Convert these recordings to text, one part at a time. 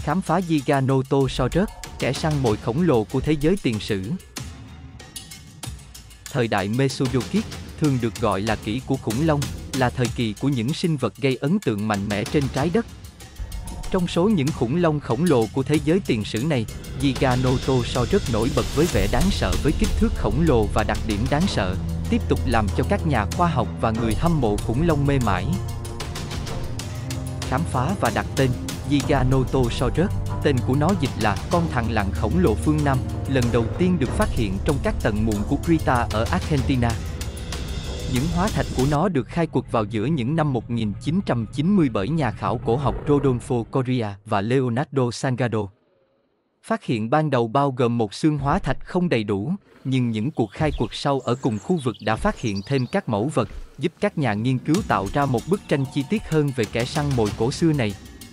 khám phá Giganotosaurus, kẻ săn mồi khổng lồ của thế giới tiền sử. Thời đại Mesozoic, thường được gọi là kỷ của khủng long, là thời kỳ của những sinh vật gây ấn tượng mạnh mẽ trên trái đất. Trong số những khủng long khổng lồ của thế giới tiền sử này, Giganotosaurus nổi bật với vẻ đáng sợ với kích thước khổng lồ và đặc điểm đáng sợ, tiếp tục làm cho các nhà khoa học và người hâm mộ khủng long mê mải. Khám phá và đặt tên Giganotosaurus, tên của nó dịch là con thằn lằn khổng lồ phương Nam, lần đầu tiên được phát hiện trong các tầng muộn của Creta ở Argentina. Những hóa thạch của nó được khai quật vào giữa những năm 1990 bởi nhà khảo cổ học Rodolfo Correa và Leonardo Salgado. Phát hiện ban đầu bao gồm một xương hóa thạch không đầy đủ, nhưng những cuộc khai quật sau ở cùng khu vực đã phát hiện thêm các mẫu vật, giúp các nhà nghiên cứu tạo ra một bức tranh chi tiết hơn về kẻ săn mồi cổ xưa này.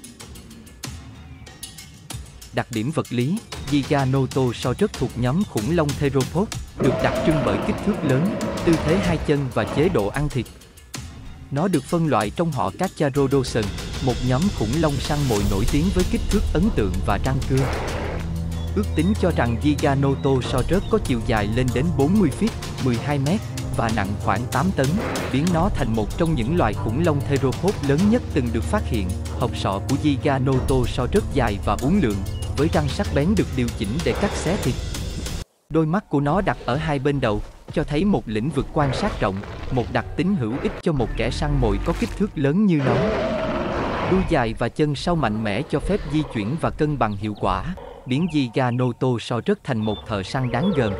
Đặc điểm vật lý, Giganotosaurus thuộc nhóm khủng long Theropod, được đặc trưng bởi kích thước lớn, tư thế hai chân và chế độ ăn thịt. Nó được phân loại trong họ Carcharodonts, một nhóm khủng long săn mồi nổi tiếng với kích thước ấn tượng và răng cưa. Ước tính cho rằng Giganotosaurus có chiều dài lên đến 40 feet, 12 mét, và nặng khoảng 8 tấn, biến nó thành một trong những loài khủng long Theropod lớn nhất từng được phát hiện. Hộc sọ của Giganotosaurus dài và uốn lượn, với răng sắc bén được điều chỉnh để cắt xé thịt. Đôi mắt của nó đặt ở hai bên đầu, cho thấy một lĩnh vực quan sát rộng, một đặc tính hữu ích cho một kẻ săn mồi có kích thước lớn như nó. Đuôi dài và chân sau mạnh mẽ cho phép di chuyển và cân bằng hiệu quả, biến Giganotosaurus thành một thợ săn đáng gờm.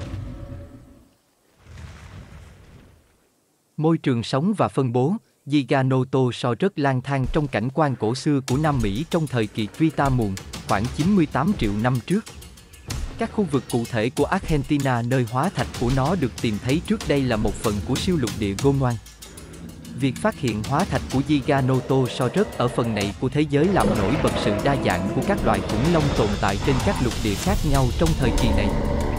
Môi trường sống và phân bố, Giganotosaurus lang thang trong cảnh quan cổ xưa của Nam Mỹ trong thời kỳ Creta muộn, khoảng 98 triệu năm trước. Các khu vực cụ thể của Argentina nơi hóa thạch của nó được tìm thấy trước đây là một phần của siêu lục địa Gondwana. Việc phát hiện hóa thạch của Giganotosaurus ở phần này của thế giới làm nổi bật sự đa dạng của các loài khủng long tồn tại trên các lục địa khác nhau trong thời kỳ này.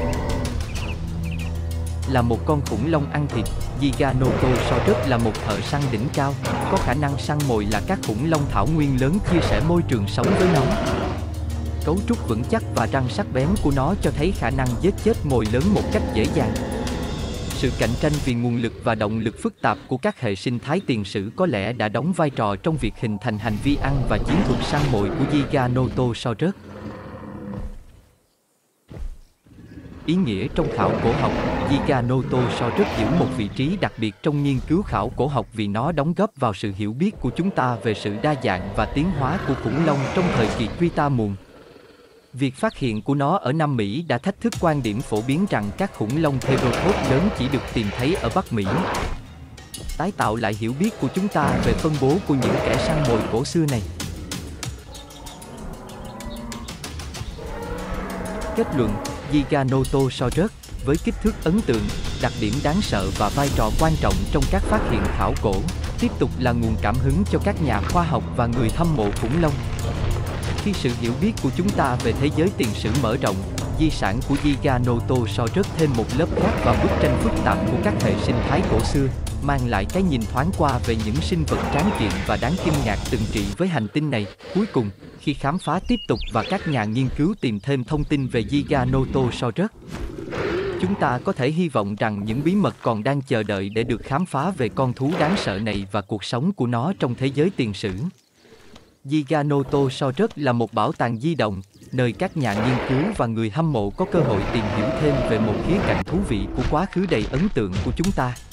Là một con khủng long ăn thịt, Giganotosaurus là một thợ săn đỉnh cao, có khả năng săn mồi là các khủng long thảo nguyên lớn chia sẻ môi trường sống với nó. Cấu trúc vững chắc và răng sắc bén của nó cho thấy khả năng giết chết mồi lớn một cách dễ dàng. Sự cạnh tranh vì nguồn lực và động lực phức tạp của các hệ sinh thái tiền sử có lẽ đã đóng vai trò trong việc hình thành hành vi ăn và chiến thuật săn mồi của Giganotosaurus. Ý nghĩa trong khảo cổ học, Giganotosaurus giữ một vị trí đặc biệt trong nghiên cứu khảo cổ học vì nó đóng góp vào sự hiểu biết của chúng ta về sự đa dạng và tiến hóa của khủng long trong thời kỳ Creta muộn. Việc phát hiện của nó ở Nam Mỹ đã thách thức quan điểm phổ biến rằng các khủng long Theropod lớn chỉ được tìm thấy ở Bắc Mỹ. Tái tạo lại hiểu biết của chúng ta về phân bố của những kẻ săn mồi cổ xưa này. Kết luận, Giganotosaurus, với kích thước ấn tượng, đặc điểm đáng sợ và vai trò quan trọng trong các phát hiện khảo cổ, tiếp tục là nguồn cảm hứng cho các nhà khoa học và người hâm mộ khủng long. Khi sự hiểu biết của chúng ta về thế giới tiền sử mở rộng, di sản của Giganotosaurus thêm một lớp khác vào bức tranh phức tạp của các hệ sinh thái cổ xưa, mang lại cái nhìn thoáng qua về những sinh vật tráng kiện và đáng kinh ngạc từng trị với hành tinh này. Cuối cùng, khi khám phá tiếp tục và các nhà nghiên cứu tìm thêm thông tin về Giganotosaurus, chúng ta có thể hy vọng rằng những bí mật còn đang chờ đợi để được khám phá về con thú đáng sợ này và cuộc sống của nó trong thế giới tiền sử. Giganotosaurus là một bảo tàng di động, nơi các nhà nghiên cứu và người hâm mộ có cơ hội tìm hiểu thêm về một khía cạnh thú vị của quá khứ đầy ấn tượng của chúng ta.